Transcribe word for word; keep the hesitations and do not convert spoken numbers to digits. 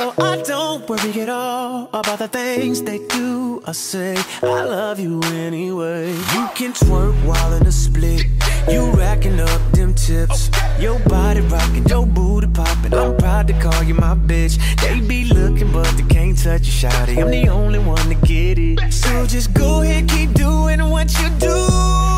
So I don't worry at all about the things they do or say. I love you anyway. You can twerk while in a split. You racking up them tips. Your body rocking, your booty popping. I'm proud to call you my bitch. They be looking but they can't touch you, shawty. I'm the only one to get it. So just go ahead, keep doing what you do.